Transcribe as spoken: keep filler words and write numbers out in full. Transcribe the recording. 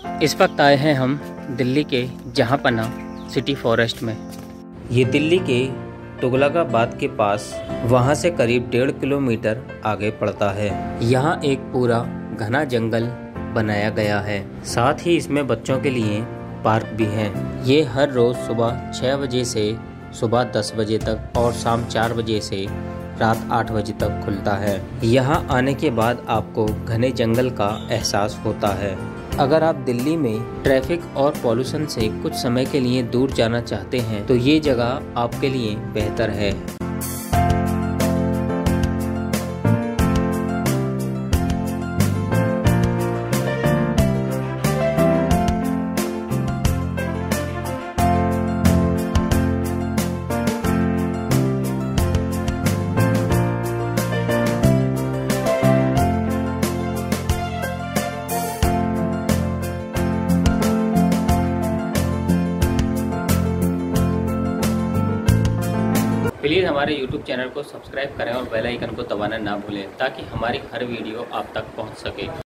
इस वक्त आए हैं हम दिल्ली के जहांपना सिटी फॉरेस्ट में। ये दिल्ली के तुगलकाबाद के पास, वहां से करीब डेढ़ किलोमीटर आगे पड़ता है। यहाँ एक पूरा घना जंगल बनाया गया है, साथ ही इसमें बच्चों के लिए पार्क भी है। ये हर रोज सुबह छः बजे से सुबह दस बजे तक और शाम चार बजे से रात आठ बजे तक खुलता है। यहाँ आने के बाद आपको घने जंगल का एहसास होता है। अगर आप दिल्ली में ट्रैफिक और पॉल्यूशन से कुछ समय के लिए दूर जाना चाहते हैं तो ये जगह आपके लिए बेहतर है। प्लीज़ हमारे यूट्यूब चैनल को सब्सक्राइब करें और बेल आइकन को दबाना ना भूलें ताकि हमारी हर वीडियो आप तक पहुंच सके।